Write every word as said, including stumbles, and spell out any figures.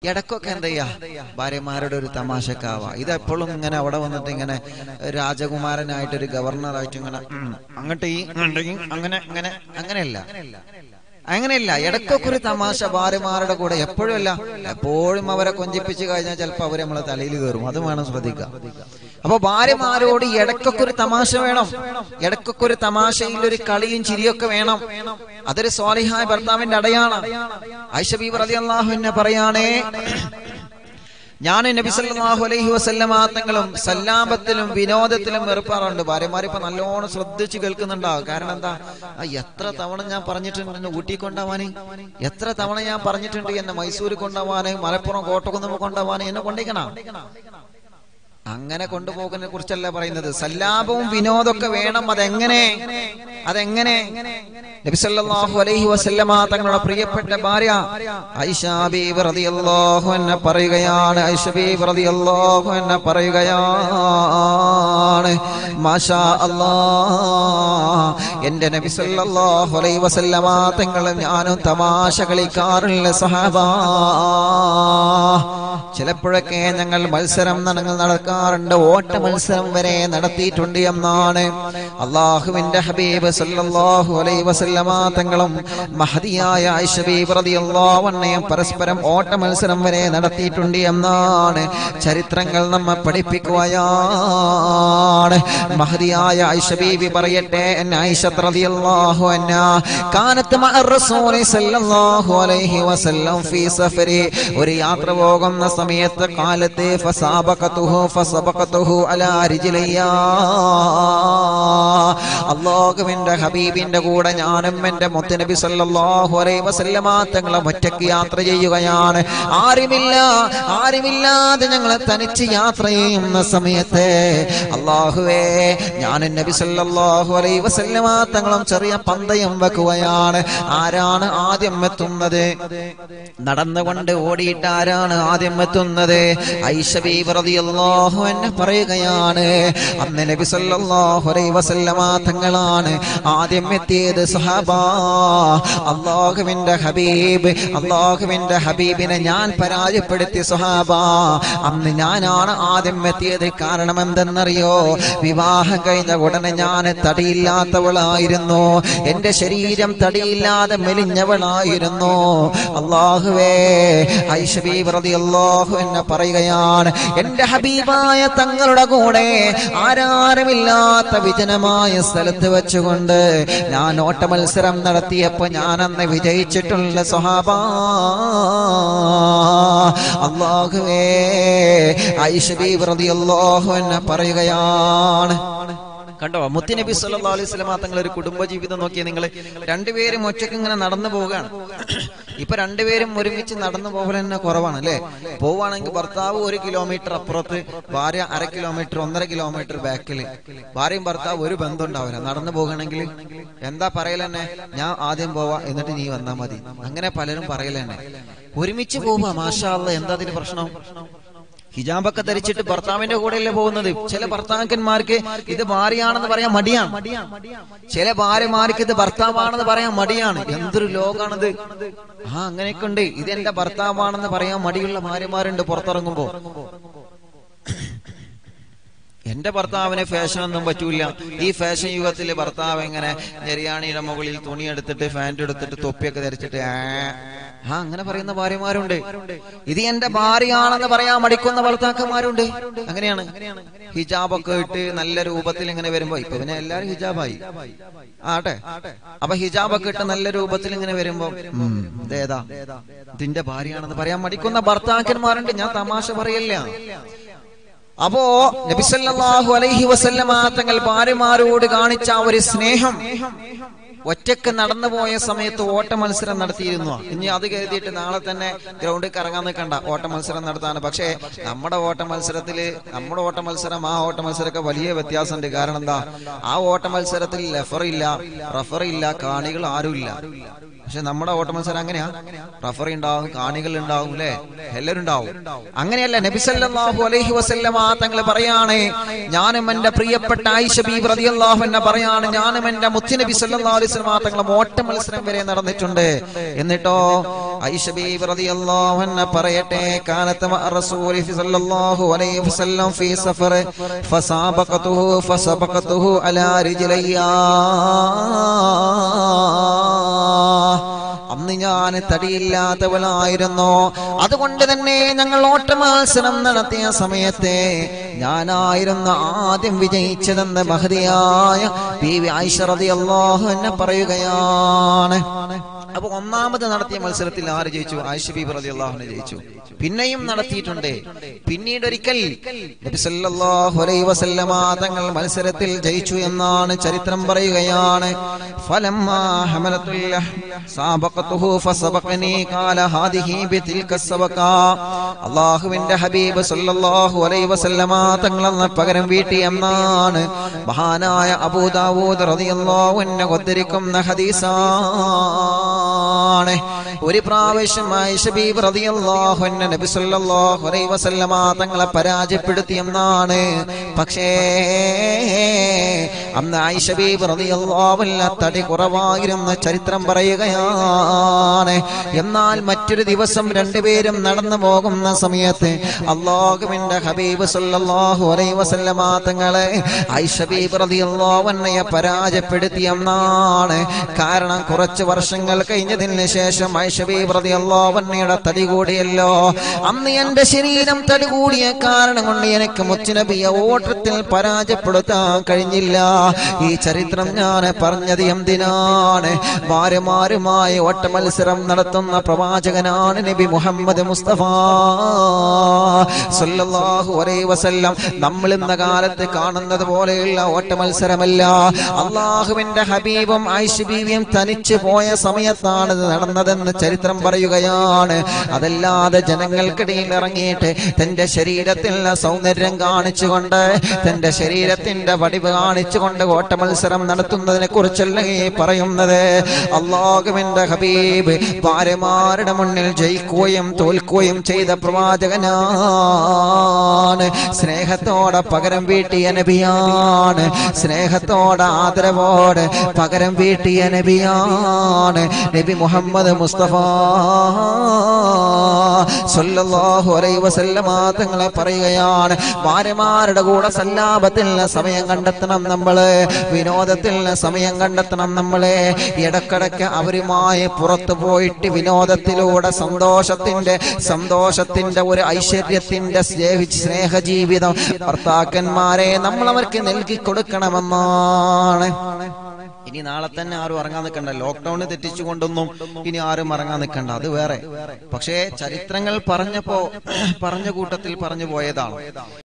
ഇടക്കൊക്കെ എന്താ ചെയ്യാ ഭാര്യമാരുടെ ഒരു തമാശക്കാവാ. ഇതെപ്പോഴും ഇങ്ങനെ അവിടെ വന്നിട്ട് ഇങ്ങനെ രാജകുമാരനായിട്ട് ഒരു ഗവർണറായിട്ട് ഇങ്ങനെ അങ്ങോട്ട് ഈ അങ്ങനെ അങ്ങനെ അങ്ങനെയല്ല അങ്ങനെയല്ല ഇടക്കൊക്കെ ഒരു തമാശ ഭാര്യമാരുടെ കൂടെ. എപ്പോഴും അല്ല, എപ്പോഴും അവരെ കൊഞ്ചിപ്പിച്ച് കഴിഞ്ഞാൽ ചിലപ്പോൾ അവരെ നമ്മളെ തലയിൽ കയറും. അത് വേണം ശ്രദ്ധിക്കുക. അപ്പൊ ഭാര്യമാരോട് ഇടക്കൊക്കെ ഒരു തമാശ വേണം. ഇടക്കൊക്കെ ഒരു തമാശയിൽ ഒരു കളിയും ചിരിയൊക്കെ വേണം. അതൊരു സ്വാലിഹായ ഭർത്താവിന്റെ അടയാളമാണ്. ആയിഷ ബീവി റളിയല്ലാഹു അൻഹ പറയാണേ, ഞാൻ നബി സല്ലല്ലാഹു അലൈഹി വസല്ലമ തങ്ങളും സല്ലാപത്തിലും വിനോദത്തിലും ഏർപ്പെടാറുണ്ട്. ഭാര്യമാർ ഇപ്പൊ നല്ലോണം ശ്രദ്ധിച്ച് കേൾക്കുന്നുണ്ടാവും. കാരണം എന്താ, എത്ര തവണ ഞാൻ പറഞ്ഞിട്ടുണ്ട് എന്നെ ഊട്ടി കൊണ്ടുപോവാന്, എത്ര തവണ ഞാൻ പറഞ്ഞിട്ടുണ്ട് എന്നെ മൈസൂർ കൊണ്ടുപോവാന്, മലപ്പുറം കോട്ടക്കുന്ന് കൊണ്ടുപോവാന്, എന്നെ കൊണ്ടിരിക്കണം. അങ്ങനെ കൊണ്ടുപോകുന്നതിനെ കുറിച്ചല്ല പറയുന്നത്. സല്ലാപവും വിനോദമൊക്കെ വേണം. അതെങ്ങനെ അതെങ്ങനെ നബി സല്ലല്ലാഹു അലൈഹി വസല്ലമ തങ്ങളുടെ പ്രിയപ്പെട്ട ഭാര്യ ആയിഷ ബീവി റളിയല്ലാഹു അൻഹ പറയുകയാണ് ആയിഷ ബീവി റളിയല്ലാഹു അൻഹ പറയുകയാണ് മാഷാ അല്ലാഹ്, എന്റെ നബി സല്ലല്ലാഹു അലൈഹി വസല്ലമ തങ്ങളും ഞാനും തമാശ കളിക്കാറുള്ള സഹാബാ. ചിലപ്പോഴൊക്കെ ഞങ്ങൾ മത്സരം നടക്കാറുണ്ട്, ഓട്ട മത്സരം വരെ നടത്തിയിട്ടുണ്ട് എന്നാണ് അള്ളാഹുവിന്റെ ഹബീബ് സല്ലല്ലാഹു അലൈഹി വസല്ലമ തങ്ങളും മഹദിയായ ആയിഷ ബീവി റളിയല്ലാഹു അൻഹയും പരസ്പരം ഓട്ട മത്സരം വരെ നടത്തിയിട്ടുണ്ട് എന്നാണ് ചരിത്രങ്ങൾ നമ്മെ പഠിപ്പിക്കുകയാണ്. മഹദിയായ ആയിഷ ബീവി പറയട്ടെ, ആയിഷ റളിയല്ലാഹു അൻഹ കാനത്ത് മഅ റസൂലി സല്ലല്ലാഹു അലൈഹി വസല്ലം ഫീ സഫരി, ഒരു യാത്ര പോകുന്ന സമയത്ത് കാലത്തെ ഫസബഖതുഹു ഫസബഖതുഹു അലാ റിജ്ലിയാ, അല്ലാഹുവിന്റെ ഹബീബിന്റെ കൂടെ ഞാനും എന്റെ മുത്തുനബി സല്ലല്ലാഹു അലൈഹി വസല്ലമ തങ്ങളെ ഒറ്റയ്ക്ക് യാത്ര ചെയ്യുകയാണ്. ആരുമില്ല ആരുമില്ലാതെ ഞങ്ങൾ തനിച്ച് യാത്ര ചെയ്യുന്ന സമയത്ത് അല്ലാഹുവേ, ഞാൻ നബി സല്ലല്ലാഹു അലൈഹി വസല്ലമ തങ്ങളും ചെറിയ പന്തയം വെക്കുകയാണ്. ആരാണ് ആദ്യം എത്തുന്നത്? നടന്നുകൊണ്ട് ഓടിയിട്ട് ആരാണ് ആദ്യം എത്തുന്നത്? ആയിഷ ബീവി റളിയല്ലാഹു അൻഹ പറയുകയാണ്, അന്ന് നബി സല്ലല്ലാഹു അലൈഹി വസല്ലമ തങ്ങളാണ് ആദ്യം എത്തിയത്. സഹാബാ, അല്ലാഹുവിന്റെ ഹബീബ് അല്ലാഹുവിന്റെ ഹബീബിനെ ഞാൻ പരാജയപ്പെടുത്തി. സഹാബാ, അന്ന് ഞാനാണ് ആദ്യം എത്തിയത്. കാരണം എന്തെന്നറിയോ? വിവാഹം കഴിഞ്ഞ ഉടനെ ഞാൻ തടിയില്ലാത്തവളായിരുന്നു. എന്റെ ശരീരം തടിയില്ലാതെ മെലിഞ്ഞവളായിരുന്നു. അല്ലാഹുവേ, ആയിഷ ബീവി റളിയല്ലാഹു അൻഹ പറയുകയാണ്, എന്റെ ഹബീബായ തങ്ങളുടെ കൂടെ ആരാരുമില്ലാത്ത വിജനമായ സ്ഥലത്ത് വെച്ചുകൊണ്ട് ഞാൻ ഓട്ട മത്സരം നടത്തിയപ്പോ ഞാൻ അന്ന് വിജയിച്ചിട്ടുള്ള സ്വഹാബാ. അല്ലാഹുവേ, ആയിഷ ബീവി റളിയല്ലാഹു അൻഹ പറയുകയാണ്, കണ്ടോ മുത്തുനബി സല്ലല്ലാഹു അലൈഹി വസല്ലമ തങ്ങൾ ഒരു കുടുംബ ജീവിതം നോക്കിയാൽ നിങ്ങൾ രണ്ടുപേരും ഒറ്റയ്ക്ക് ഇങ്ങനെ നടന്നു പോവുകയാണ്. ഇപ്പൊ രണ്ടുപേരും ഒരുമിച്ച് നടന്നു പോകൽ തന്നെ കുറവാണ് അല്ലെ? പോവാണെങ്കിൽ ഭർത്താവ് ഒരു കിലോമീറ്റർ അപ്പുറത്ത്, ഭാര്യ അര കിലോമീറ്റർ ഒന്നര കിലോമീറ്റർ ബാക്കില്. ഭാര്യയും ഭർത്താവ് ഒരു ബന്ധം ഉണ്ടാവില്ല. നടന്നു പോകണമെങ്കിൽ എന്താ പറയലെന്നെ, ഞാൻ ആദ്യം പോവാ എന്നിട്ട് നീ വന്നാ മതി. അങ്ങനെ പലരും പറയലെന്നെ. ഒരുമിച്ച് പോവാ, മാഷാ അല്ലാഹ്, എന്താ അതിന് പ്രശ്നം? ഹിജാബൊക്കെ ധരിച്ചിട്ട് ഭർത്താവിന്റെ കൂടെയല്ലേ പോകുന്നത്. ചില ഭർത്താക്കന്മാർക്ക് ഇത് ഭാര്യയാണെന്ന് പറയാൻ മടിയാണ്. ചില ഭാര്യമാർക്ക് ഇത് ഭർത്താവാണെന്ന് പറയാൻ മടിയാണ്. എന്തൊരു ലോകാണിത്! ആ അങ്ങനെയൊക്കെ ഉണ്ട്. ഇതെന്റെ ഭർത്താവാണെന്ന് പറയാൻ മടിയുള്ള ഭാര്യമാരുണ്ട് പുറത്തിറങ്ങുമ്പോ. എന്റെ ഭർത്താവിന് ഫാഷൻ ഒന്നും പറ്റൂല. ഈ ഫാഷൻ യുഗത്തില് ഭർത്താവ് എങ്ങനെ ഞെരിയാണിയുടെ മുകളിൽ തുണി എടുത്തിട്ട് ഫാന്റ് എടുത്തിട്ട് തൊപ്പിയൊക്കെ ധരിച്ചിട്ട് ആ അങ്ങനെ പറയുന്ന ഭാര്യമാരുണ്ട്. ഇത് എന്റെ ഭാര്യയാണെന്ന് പറയാൻ മടിക്കുന്ന ഭർത്താക്കന്മാരുണ്ട്. അങ്ങനെയാണ്. ഹിജാബൊക്കെ ഇട്ട് നല്ല രൂപത്തിൽ ഇങ്ങനെ വരുമ്പോ, ഇപ്പൊ പിന്നെ എല്ലാരും ഹിജാബായി ആട്ടെ. അപ്പൊ ഹിജാബൊക്കെ ഇട്ട് നല്ല രൂപത്തിൽ ഇങ്ങനെ വരുമ്പോ ഇതേതാ ഇതിന്റെ ഭാര്യയാണെന്ന് പറയാൻ മടിക്കുന്ന ഭർത്താക്കന്മാരുണ്ട്. ഞാൻ തമാശ പറയല്ല. അപ്പോ നബി സല്ലല്ലാഹു അലൈഹി വസല്ലമ തങ്ങൾ ഭാര്യമാരോട് കാണിച്ച ഒരു സ്നേഹം, ഒറ്റക്ക് നടന്നു പോയ സമയത്ത് ഓട്ട മത്സരം നടത്തിയിരുന്നു. ഇനി അത് കരുതിയിട്ട് നാളെ തന്നെ ഗ്രൗണ്ടിൽ കറങ്ങാൻ നിൽക്കണ്ട, ഓട്ട മത്സരം നടത്താണ്. പക്ഷേ നമ്മുടെ ഓട്ട മത്സരത്തില് നമ്മുടെ ഓട്ട മത്സരം ആ ഓട്ട മത്സരമൊക്കെ വലിയ വ്യത്യാസമുണ്ട്. കാരണം എന്താ, ആ ഓട്ട മത്സരത്തിൽ റഫറില്ല റഫറില്ല കാണികൾ ആരുമില്ല. പക്ഷെ നമ്മുടെ ഓട്ട മത്സരം അങ്ങനെയാ, റഫറി ഉണ്ടാവും, കാണികൾ ഉണ്ടാവും, അല്ലെ, എല്ലാവരും ഉണ്ടാവും. അങ്ങനെയല്ല. നബി സല്ലല്ലാഹു അലൈഹി വസല്ലമ തങ്ങൾ പറയാണ്, ഞാനും എന്റെ പ്രിയപ്പെട്ട ആയിഷ ബീവി റളിയല്ലാഹു അൻഹ പറയാണ്, ഞാനും എന്റെ മുത്തുനബി സല്ലല്ലാഹു അലൈഹി വസല്ലമ തങ്ങൾ ഓട്ട മത്സരം വരെ നടന്നിട്ടുണ്ട്. എന്നിട്ടോ ആയിഷ ബീവി റളിയല്ലാഹു അൻഹ പറയട്ടെ, കാനത മഅ റസൂലി സല്ലല്ലാഹു അലൈഹി വസല്ലം ഫീ സഫർ ഫസാബഖതുഹു ഫസബഖതുഹു അലാ റിജ്ലിയാ. അന്ന് ഞാൻ തടിയില്ലാത്തവളായിരുന്നു. അതുകൊണ്ട് തന്നെ ഞങ്ങൾ ഓട്ടമത്സരം നടത്തിയ സമയത്ത് ഞാനായിരുന്നു ആദ്യം വിജയിച്ചതെന്ന് മഹദിയായ ബീവി ആയിഷ റളിയല്ലാഹു അൻഹ പറയുകയാണ്. അപ്പൊ ഒന്നാമത് നടത്തിയ മത്സരത്തിൽ ആര് ജയിച്ചു? ആയിഷ ബീവി റളിയല്ലാഹു അൻഹ ജയിച്ചു. പിന്നെയും നടത്തിയിട്ടുണ്ട്. പിന്നീട് ഒരിക്കൽ നബി സല്ലല്ലാഹു അലൈഹി വസല്ലമ തങ്ങൾ മത്സരത്തിൽ ജയിച്ചു എന്നാണ് ചരിത്രം പറയുകയാണ്. ഫലമ്മാ ഹമലത്തുൽ സാബഖതുഹു ഫസബഖനി ഖാല ഹാദിഹി ബിതിൽക സബഖ. അല്ലാഹുവിന്റെ ഹബീബ് സല്ലല്ലാഹു അലൈഹി വസല്ലമ തങ്ങൾ പകരം വീട്ടി എന്നാണ് മഹാനായ അബൂ ദാവൂദ് റളിയല്ലാഹു അൻഹു ഉദ്ധരിക്കുന്ന ഹദീസാണ്. ഒരു പ്രാവശ്യം ആയിഷ ബീവി റളിയല്ലാഹു അൻഹ നബി സല്ലല്ലാഹു അലൈഹി വസല്ലമ തങ്ങളെ പരാജയപ്പെടുത്തി എന്നാണ്. പക്ഷേ അന്ന് ആയിഷ ബീവി റളിയല്ലാഹു അൻഹ തടി കുറവായിരുന്ന ചരിത്രം പറയുകയാണ്. എന്നാൽ മറ്റൊരു ദിവസം രണ്ടുപേരും നടന്നു പോകുന്ന സമയത്ത് അല്ലാഹുവിന്റെ ഹബീബ് സല്ലല്ലാഹു അലൈഹി വസല്ലമ തങ്ങളെ ആയിഷ ബീവി റളിയല്ലാഹു അൻഹയെ പരാജയപ്പെടുത്തി എന്നാണ്. കാരണം കുറച്ച് വർഷങ്ങൾ കഴിഞ്ഞതിന് ശേഷം ആയിഷ ബീവി റളിയല്ലാഹു അൻഹയുടെ തടി കൂടിയല്ലോ. അന്ന് എന്റെ ശരീരം തടി കൂടിയ കാരണം കൊണ്ട് എനിക്ക് മുത്തുനബിയെ ഓട്ടത്തിൽ പരാജയപ്പെടുത്താൻ കഴിഞ്ഞില്ല. ഈ ചരിത്രം ഞാൻ പറഞ്ഞത് എന്തിനാണ്? ഭാര്യമാരുമായി ഓട്ട മത്സരം നടത്തുന്ന പ്രവാചകനാണ് നബി മുഹമ്മദ് മുസ്തഫ സല്ലല്ലാഹു അലൈഹി വസല്ലം. നമ്മൾ ഇന്ന കാലത്ത് കാണുന്നത് പോലെയുള്ള ഓട്ട മത്സരമല്ല. അല്ലാഹുവിന്റെ ഹബീബും ആയിഷ ബീവിയും തനിച്ചു പോയ സമയത്താണ് നടന്നതെന്ന് ചരിത്രം പറയുകയാണ്. അതല്ലാതെ ജനങ്ങൾക്കിടയിൽ ഇറങ്ങിയിട്ട് തന്റെ ശരീരത്തിലുള്ള സൗന്ദര്യം കാണിച്ചുകൊണ്ട്, തന്റെ ശരീരത്തിന്റെ വടിവ് കാണിച്ചുകൊണ്ട് ഓട്ട മത്സരം നടത്തുന്നതിനെ കുറിച്ചല്ല ഈ പറയുന്നത്. അല്ലാഹുവിന്റെ ഹബീബ് ഭാര്യമാരുടെ മുന്നിൽ ജയിക്കുകയും തോൽക്കുകയും ചെയ്ത പ്രവാചകനാണ്. സ്നേഹത്തോടെ പകരം വീട്ടിയ നബിയാണ്. സ്നേഹത്തോടെ ആദരവോടെ പകരം വീട്ടിയ നബിയാണ് നബി മുഹമ്മദ് മുസ്തഫ സല്ലല്ലാഹു അലൈഹി വസല്ലമ തങ്ങളെ പറയുകയാണ്, ഭാര്യമാരുടെ കൂടെ സല്ലാപത്തിന് സമയം കണ്ടെത്തണം നമ്മള്, വിനോദത്തിന് സമയം കണ്ടെത്തണം നമ്മളെ. ഇടക്കിടക്ക് അവരുമായി പുറത്തു പോയിട്ട് വിനോദത്തിലൂടെ സന്തോഷത്തിന്റെ സന്തോഷത്തിന്റെ ഒരു ഐശ്വര്യത്തിന്റെ സ്നേഹ ജീവിതം ഭർത്താക്കന്മാരെ നമ്മൾ അവർക്ക് നൽകി കൊടുക്കണമെന്നാണ്. ഇനി നാളെ തന്നെ ആരും ഇറങ്ങാൻ നിൽക്കണ്ട. ലോക്ക്ഡൌണ് തെറ്റിച്ചുകൊണ്ടൊന്നും ഇനി ആരും ഇറങ്ങാൻ നിൽക്കണ്ട, അത് വേറെ. പക്ഷേ ചരിത്രങ്ങൾ പറഞ്ഞപ്പോ പറഞ്ഞ കൂട്ടത്തിൽ പറഞ്ഞു പോയതാണ്.